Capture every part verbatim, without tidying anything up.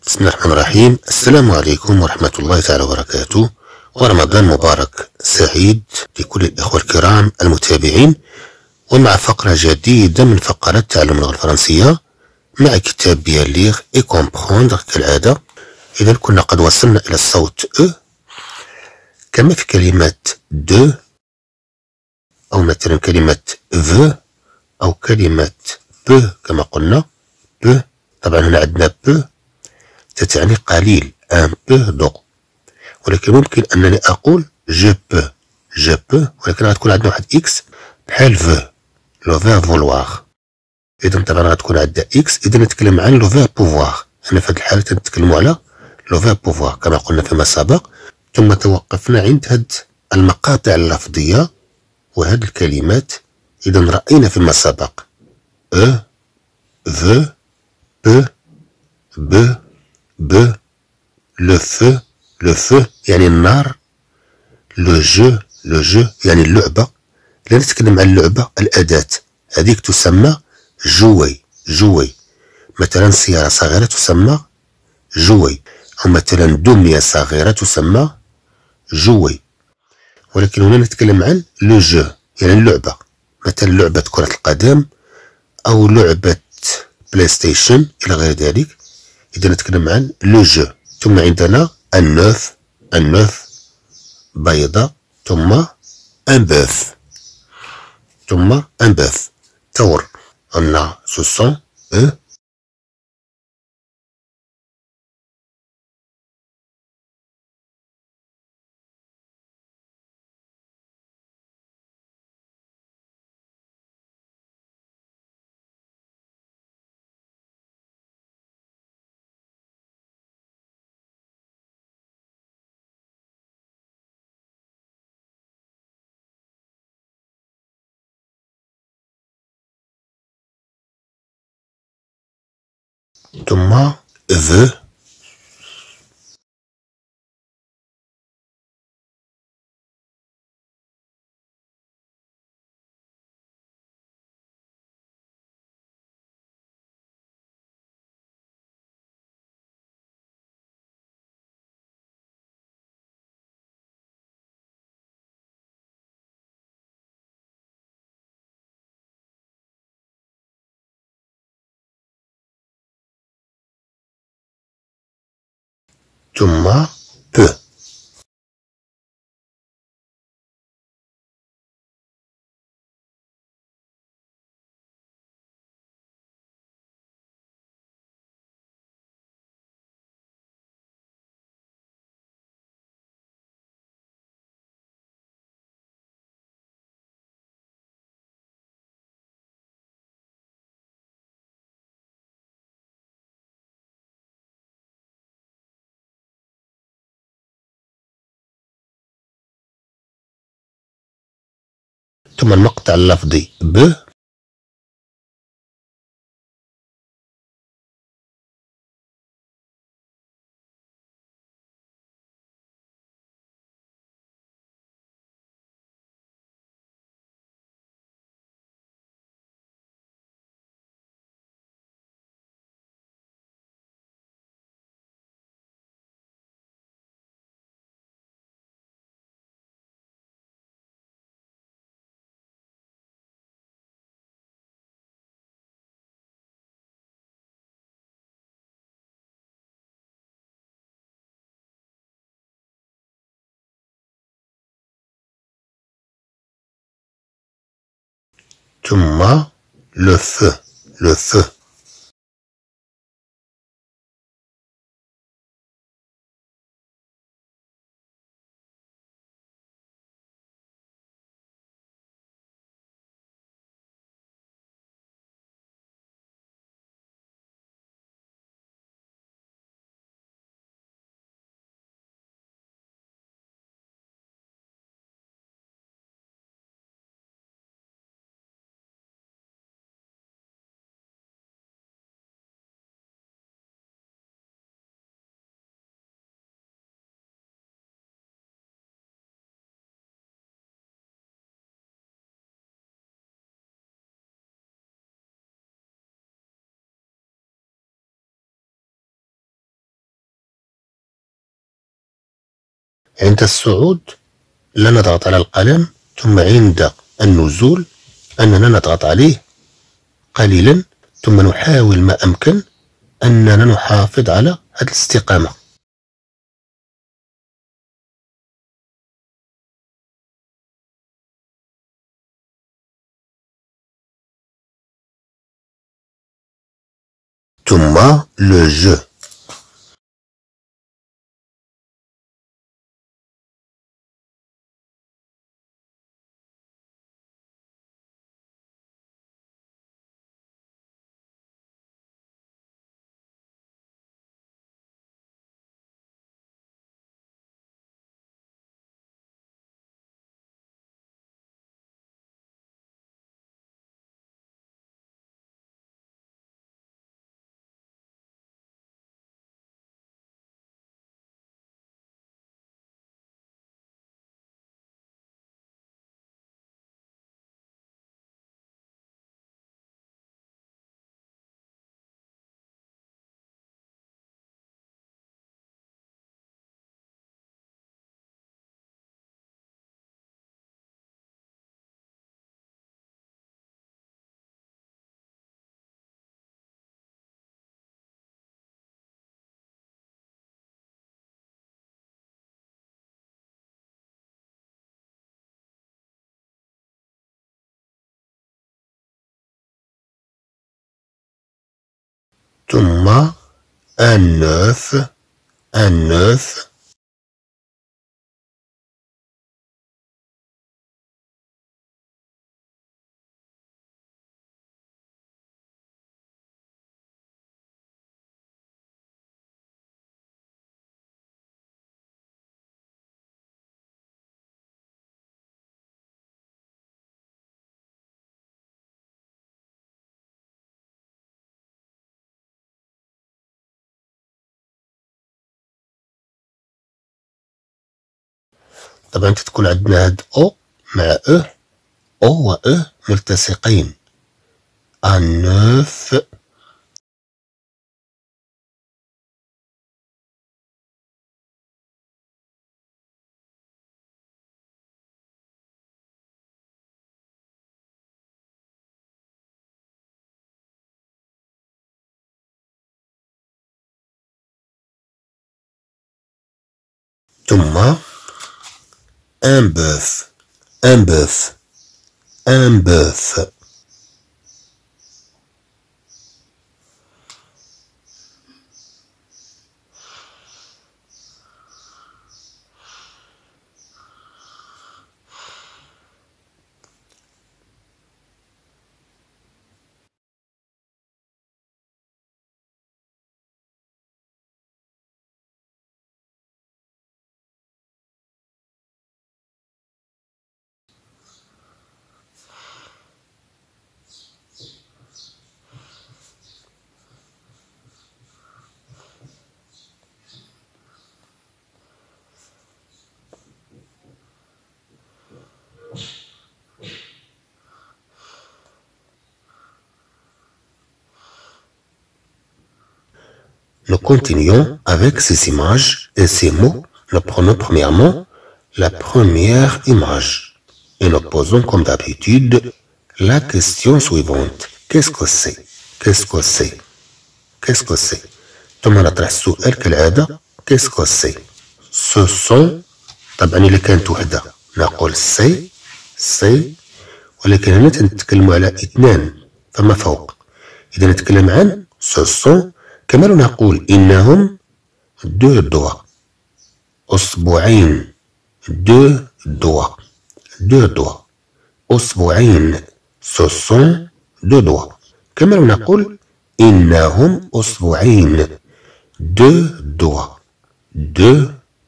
بسم الله الرحمن الرحيم. السلام عليكم ورحمة الله تعالى وبركاته، ورمضان مبارك سعيد لكل الإخوة الكرام المتابعين، ومع فقرة جديدة من فقرات تعلم اللغة الفرنسية مع كتاب بيان ليغ اي كومبخوندغ كالعادة. إذا كنا قد وصلنا إلى الصوت أو كما في كلمة دو، أو مثلا كلمة فو، أو كلمة بو كما قلنا بو. طبعا هنا عندنا بو تتعني قليل، ان بو دو، ولكن ممكن أنني أقول جو بو جو بو، ولكن غتكون عندنا واحد إكس بحال فو، لو فير فولواغ. إذا طبعا غتكون عندنا إكس، إذا نتكلم عن لو فير بوفواغ. أنا في هذه الحالة تنتكلموا على لو فير بوفواغ كما قلنا فيما سبق. ثم توقفنا عند هاد المقاطع اللفظية وهاد الكلمات. إذا رأينا فيما سبق أو فو بو بو بو، لو فو لو فو يعني النار، لو جو لو جو يعني اللعبة. لا نتكلم عن اللعبة، الأداة هذيك تسمى جوي جوي. مثلا سيارة صغيرة تسمى جوي، أو مثلا دمية صغيرة تسمى جوي. ولكن هنا نتكلم عن لو جو يعني اللعبة، مثلا لعبة كرة القدم أو لعبة بلاي ستيشن إلى غير ذلك. إذا نتكلم عن لو جو. ثم عندنا النوف النوف بيضة، ثم ان بوف ثم ان بوف ثور. قلنا سو سون أو ثم فو ثم بو. ثم المقطع اللفظي ب ثم لو فو لو فو. عند الصعود لا نضغط على القلم، ثم عند النزول أننا نضغط عليه قليلا، ثم نحاول ما أمكن أننا نحافظ على هذه الاستقامة. ثم لو جو. ثم un neuf un neuf. طبعا تكون عندنا هاد او مع او، او و او ملتصقين. ان نوف. ثم un bœuf un bœuf un bœuf. Nous continuons avec ces images et ces mots. Nous prenons premièrement la première image et nous posons comme d'habitude la question suivante. Qu'est-ce que c'est? Qu'est-ce que c'est? Qu'est-ce que c'est? ثم نطرح السؤال كالعادة. Qu'est-ce que c'est? Ce sont طبعا إلا كانت وحدة نقول سي سي، ولكن هنا تنتكلموا على اثنان فما فوق. إذا نتكلم عن ce sont كما لو نقول إنهم دو دوا، أسبوعين دو دوا دو دوا أسبوعين. ce sont دو دوا. كما لو نقول إنهم أسبوعين دو دوا دو.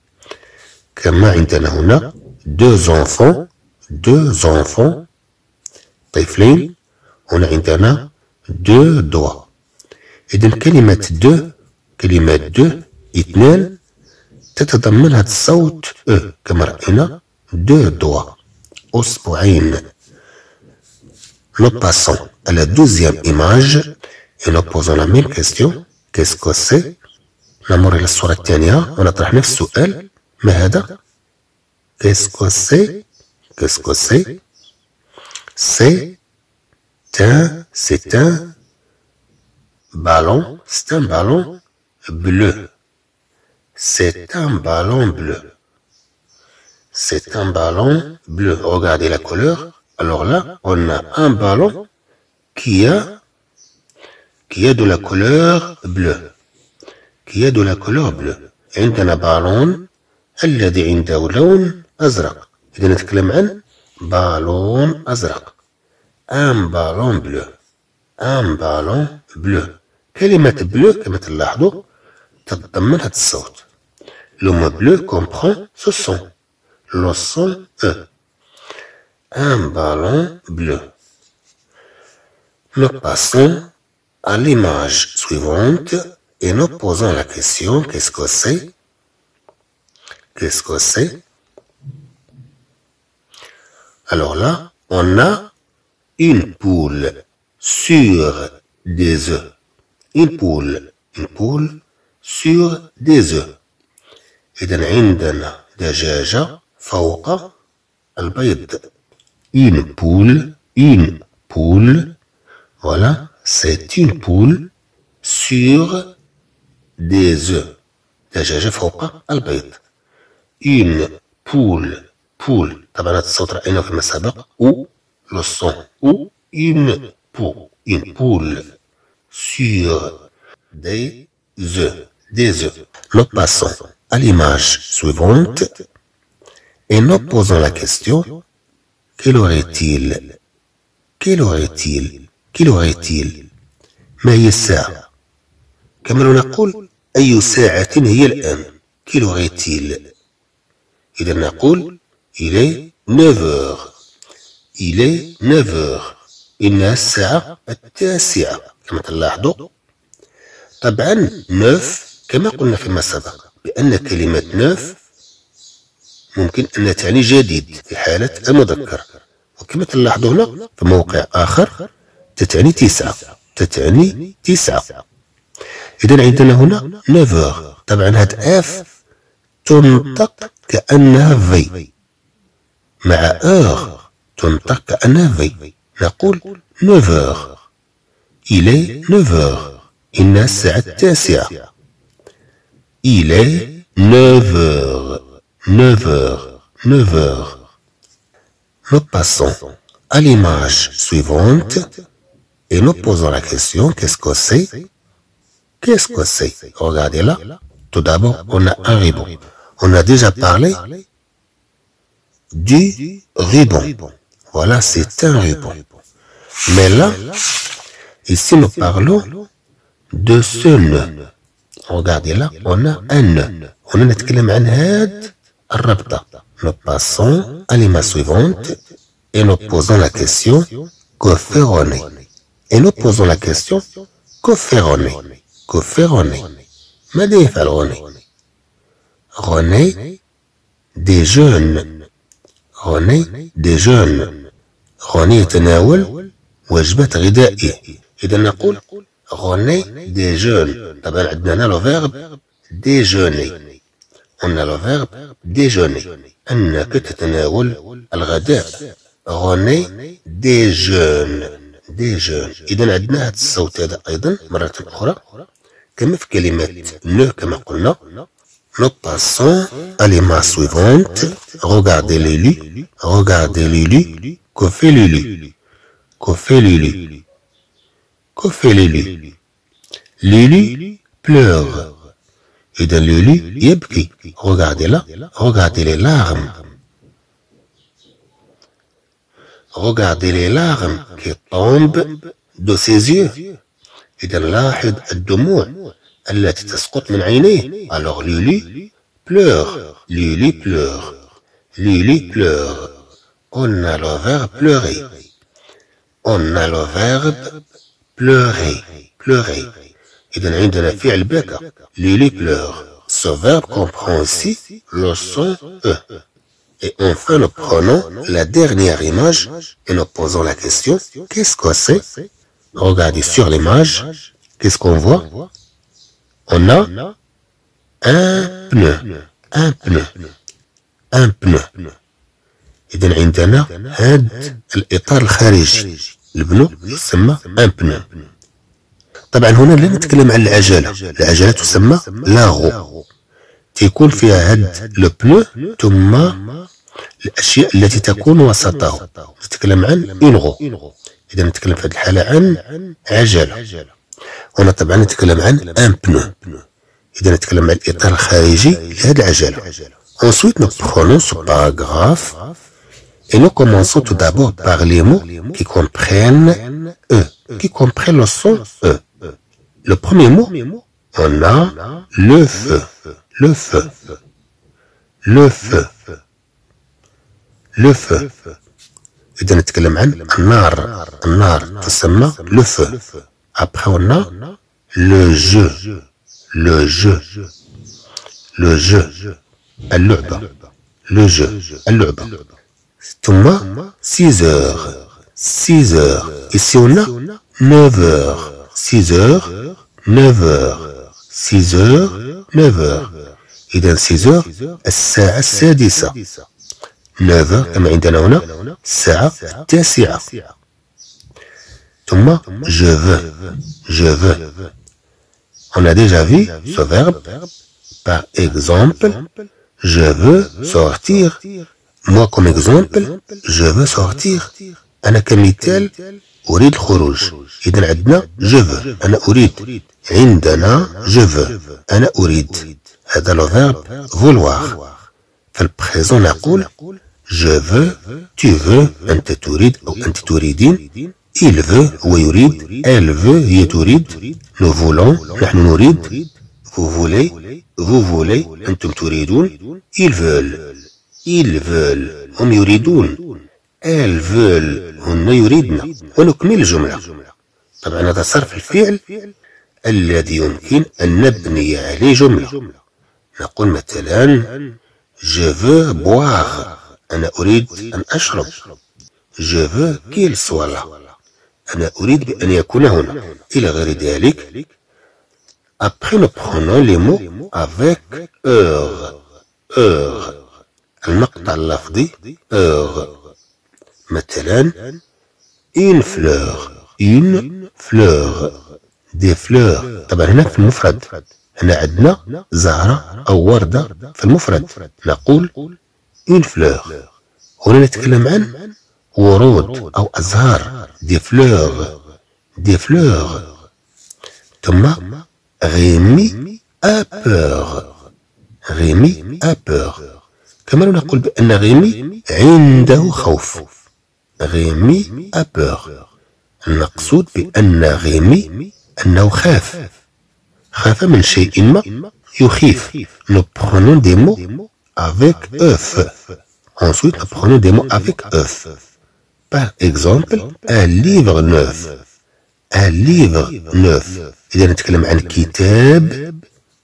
كما عندنا هنا دو زونفون دو زونفون طفلين، هنا عندنا دو دوا. إذن كلمة دو كلمة دو اثنان تتضمن هذا الصوت أ كما رأينا دو دوا أسبوعين. Nous passons à la deuxième image et nous posons la même question. Qu'est-ce que c'est؟ نمر إلى الصورة الثانية ونطرح نفس السؤال. ما هذا؟ Qu'est-ce que c'est? Qu'est-ce que c'est? C'est un, c'est un ballon, c'est un ballon bleu. C'est un ballon bleu. C'est un ballon bleu. Regardez la couleur. Alors là, on a un ballon qui a, qui a de la couleur bleue. Qui a de la couleur bleue. عندنا بالون الذي عنده لون أزرق. إذا نتكلم عن بالون أزرق. Un ballon bleu. Un ballon bleu. كلمة bleu كما تلاحظوا تتضمن هذا الصوت. Le mot bleu comprend ce son. Le son E. Un ballon bleu. Nous passons à l'image suivante et nous posons la question, qu'est-ce que c'est? Qu'est-ce que c'est? Alors là, on a une poule sur des œufs. Une poule, une poule sur des œufs. إذا عندنا دجاجة فوق البيض. Une poule, une poule. Voilà, c'est une poule sur des œufs. دجاجة فوق البيض. Une poule, poule. طبعا هذا الصوت رأيناه فيما سبق. Ou le son. Ou une poule. Une poule sur des œufs. Des œufs. Nous passons à l'image suivante et nous posons la question, quel aurait-il? Quel aurait-il? Quel aurait-il? ما هي الساعة؟ كما نقول أي ساعة هي الآن؟ Quel aurait-il? إذا نقول il est neuf heures. Il est neuf heures. إنها الساعة التاسعة كما تلاحظوا. طبعا neuf كما قلنا فيما سبق بأن كلمة neuf ممكن أن تعني جديد في حالة المذكر، وكما تلاحظوا هنا في موقع آخر تتعني تسعة، تتعني تسعة. إذا عندنا هنا neuf heures. طبعا هاد اف تنطق كأنها في مع heure تنطق كأنها في. نقول neuf heures. Il est neuf heures. إنها الساعة التاسعة. Il est neuf heures. neuf heures. neuf heures. Nous passons à l'image suivante et nous posons la question, qu'est-ce que c'est? Qu'est-ce que c'est? Regardez là. Tout d'abord, on a un ruban. On a déjà parlé du ruban. Voilà, c'est un ruban. Mais là, ici nous parlons de ce nœud. Regardez là, on a un nœud. On a نتكلم عن هاد الربطة. Nous passons à l'image suivante et nous posons la question, que fait René? Et nous posons la question, que fait René? Que fait René? ماذا يفعل René? René déjeune. René déjeune. René يتناول وجبة غذائية. إذا نقول René déjeune. طبعا عندنا le verbe déjeuner. On a le verbe déjeuner. أنك تتناول الغداء. René déjeune. déjeune. إذا عندنا هذا الصوت هذا أيضا مرة أخرى كما في كلمة ne كما قلنا. Nous passons à l'image suivante. Regardez Lulu. Regardez Lulu. Que fait Lulu? Que fait Lulu? Que fait Lulu? Lulu pleure. Et dans Lulu يبكي. Regardez là. Regardez les larmes. Regardez les larmes qui tombent de ses yeux. إذا نلاحظ الدموع التي تسقط من عينيه. Alors Lulu pleure. Lulu pleure. Lulu pleure. On a le verbe pleurer. On a le verbe pleurer. Pleurer. إذا عندنا فعل بكى. Lulu pleure. Ce verbe comprend aussi le son E. Et enfin, nous prenons la dernière image et nous posons la question, qu'est-ce que c'est? Regardez sur l'image, qu'est-ce qu'on voit? On a un pneu, un pneu. ان بنو. إذا عندنا هاد الإطار الخارجي البنو يسمى ان بنو. طبعا هنا لا نتكلم عن العجلة، العجلة تسمى لاغو، تيكون فيها هاد لو بنو ثم الأشياء التي تكون وسطه، نتكلم عن اون غو. إذا نتكلم في هذه الحالة عن عجلة. هنا طبعا نتكلم عن ان بنو. إذا نتكلم عن الإطار الخارجي لهذه العجلة. Ensuite nous prenons ce paragraphe et nous commençons tout d'abord par les mots qui comprennent E, qui comprennent le son E. Le premier mot, on a le feu, le feu, le feu, le feu. إذا نتكلم عن النار، النار تسمى le feu. Après on a le jeu, le jeu, le jeu, اللعبة، le jeu, اللعبة. ثم six heures, six heures. Ici on a neuf heures, six heures, neuf heures, six heures, neuf heures. إذا six heures الساعة السادسة. neuf heures كما عندنا هنا الساعة التاسعة. ثم je veux, je veux. On a déjà vu ce verbe. Par exemple, je veux sortir. Moi comme exemple, je veux sortir. أنا كمثال أريد الخروج. إذا عندنا je veux، أنا أريد. عندنا je veux، أنا أريد. هذا لو verbe vouloir. في البريزون نقول je veux، tu veux، أنت تريد أو أنت تريدين. il veut هو يريد، elle veut هي تريد. nous voulons نحن نريد. vous voulez، vous voulez أنتم تريدون. ils veulent، ils veulent هم يريدون. elles veulent هن يريدن. ونكمل الجملة. طبعا هذا صرف الفعل الذي يمكن أن نبني عليه جملة. نقول مثلا je veux boire، أنا أريد أن أشرب. je veux qu'il soit là، أنا أريد بأن يكون هنا، إلى غير ذلك. Après nous prenons les mots avec heure، heure. المقطع اللفظي heure. مثلا une fleur، une fleur، des fleurs. طبعا هنا في المفرد، هنا عندنا زهرة أو وردة في المفرد، نقول une fleur. هنا نتكلم عن ورود أو أزهار، des fleurs، des fleurs. ثم Rémi a peur، Rémi a peur. كما نقول بأن غيمي عنده خوف. غيمي a peur. المقصود بأن غيمي أنه خاف، خاف من شيء ما يخيف. Nous prenons des mots avec œuf. Ensuite nous prenons des mots avec œuf. Par exemple un livre neuf، un livre neuf. إذا نتكلم عن كتاب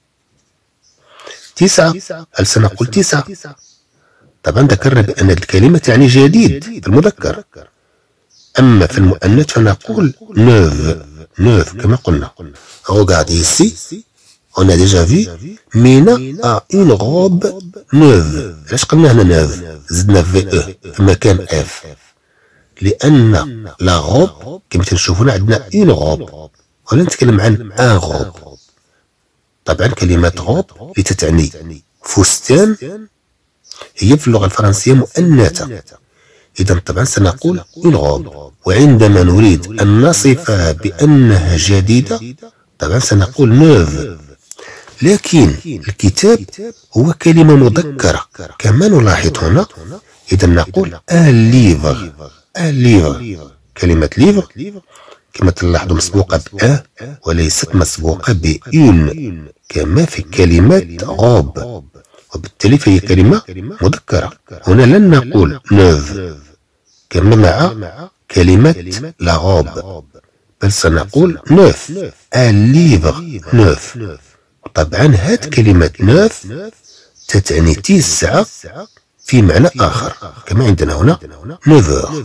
تسعة، هل سنقول تسعة؟ طبعا ذكرنا بأن الكلمة تعني جديد في المذكر، أما في المؤنث فنقول neuf، neuf كما قلنا. Regardez ici, on a déjà vu Mina a une robe neuve. علاش قلنا هنا neuf؟ زدنا في E في مكان F، لأن لا روب كما تنشوفون عندنا une robe، ولا نتكلم عن ان غوب. طبعا كلمة غوب لتتعني فستان هي في اللغة الفرنسية مؤنثة. إذا طبعا سنقول اون غوب. وعندما نريد أن نصفها بأنها جديدة طبعا سنقول نوف. لكن الكتاب هو كلمة مذكرة كما نلاحظ هنا. إذا نقول ان ليفر، ان ليفر. كلمة ليفر كما تلاحظوا مسبوقة بأ وليست مسبوقة بأون كما في كلمة غوب، وبالتالي فهي كلمة مذكرة. هنا لن نقول نوف كما مع كلمة لا غوب، بل سنقول نوف، ان ليفر نوف. طبعا هاد كلمة نوف تتعني تسعة في معنى آخر كما عندنا هنا نوفور.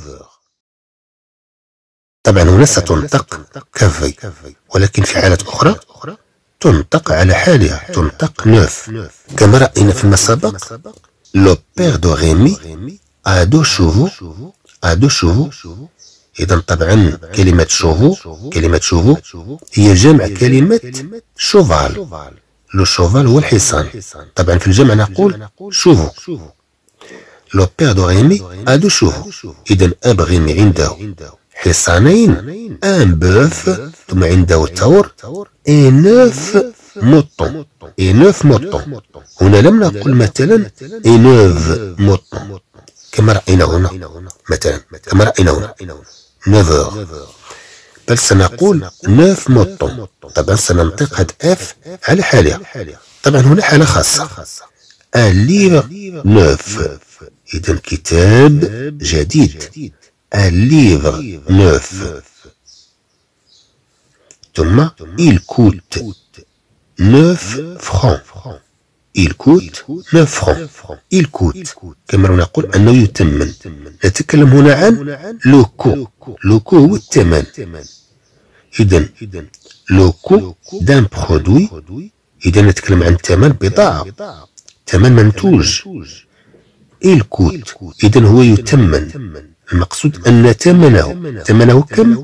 طبعا هنا ستنطق كفي، ولكن في حالات أخرى تنطق على حالها، تنطق نوف. كما رأينا فيما سبق لو بير دو ريمي ا دو شوفو ا دو شوفو. إذا طبعا كلمة شوفو كلمة شوفو هي جمع كلمة شوفال. لو شوفال هو الحصان. طبعا في الجمع نقول شوفو. لو بير دو ريمي ا دو شوفو. إذا أب ريمي عنده حصانين، ان بوف ثم عنده تور، اي نوف موطون اي نوف موطون. هنا لم نقل مثلا اي نوف موطون كما رأينا هنا، مثلا كما رأينا هنا نوفور، بل سنقول نوف موطون. طبعا سننطق هاد اف على حالها. طبعا هنا حالة خاصة، ان ليفر نوف. إذا كتاب جديد، un livre neuf. ثم il coûte neuf francs. il coûte neuf francs. il coûte كما نقول أنه يتمن. نتكلم هنا عن لو كو. لو كو هو الثمن. إذا لو كو دان برودوي. إذا نتكلم عن ثمن بضاعة، ثمن منتوج. il coûte إذا هو يتمن. المقصود أن ثمنه ثمنه كم؟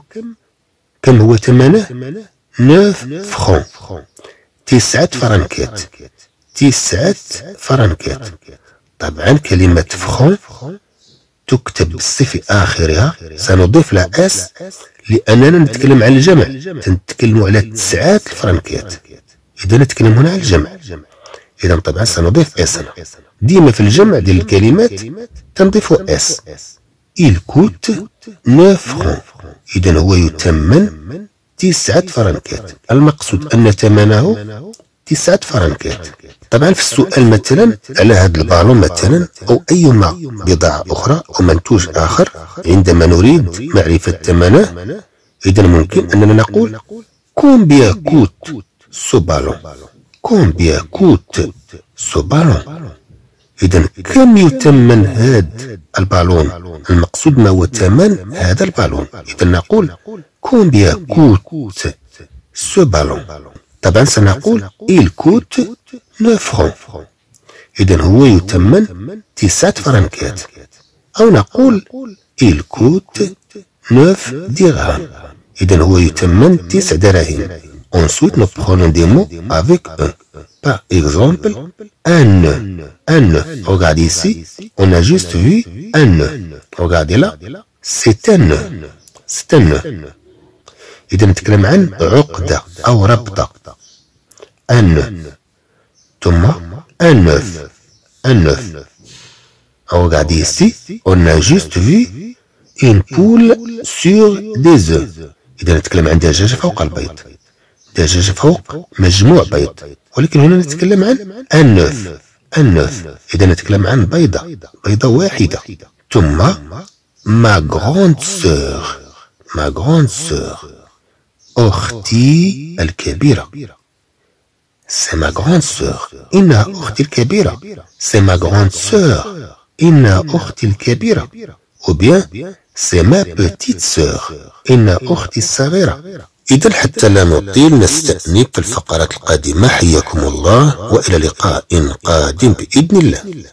كم هو ثمنه؟ نوف فرون. تسعة فرنكات. تسعة فرنكات. طبعا كلمة فرون تكتب بالصفة آخرها، سنضيف لها اس لأننا نتكلم عن الجمع، نتكلم على تسعة فرنكات. إذا نتكلم هنا عن الجمع، إذا طبعا سنضيف اس. ديما في الجمع ديال الكلمات تنضيف اس. il coûte neuf francs. إذا هو يتمن تسعة فرنكات. المقصود أن ثمنه تسعة فرنكات. طبعا في السؤال مثلا على هذا البالون مثلا أو أيما بضاعة أخرى أو منتوج آخر، عندما نريد معرفة ثمنه إذا ممكن أننا نقول combien coûte ce ballon. combien coûte ce ballon. إذا كم يتمن هذا البالون؟ المقصود ما هو ثمن هذا البالون. إذا نقول combien coûte ce ballon. طبعا سنقول il coûte neuf francs. إذا هو يتمن تسعة فرنكات. أو نقول il coûte neuf dirhams. إذا هو يتمن تسع دراهم. Ensuite, nous prenons des mots avec un. Par exemple, un nœud. Un nœud. Regardez ici, on a juste vu un nœud. Regardez là, c'est un nœud. C'est un nœud. إذا نتكلم عن عقدة أو ربطة. un nœud. ثم un neuf. un neuf. Regardez ici, on a juste vu une poule sur des œufs. إذا نتكلم عن دجاجة فوق البيض. دجاجة فوق مجموع بيض، ولكن هنا نتكلم عن ان نوف. ان نوف. إذا نتكلم عن بيضة، بيضة واحدة. ثم ما غراند سور. ما غراند سور أختي الكبيرة. سي ما غراند سور. إنها أختي الكبيرة. سي ما غراند سور. إنها أختي الكبيرة. أو بيان سي ما بتيت سور. إنها أختي الصغيرة. إذا حتى لا نطيل نستأنف في الفقرات القادمة. حياكم الله وإلى لقاء قادم بإذن الله.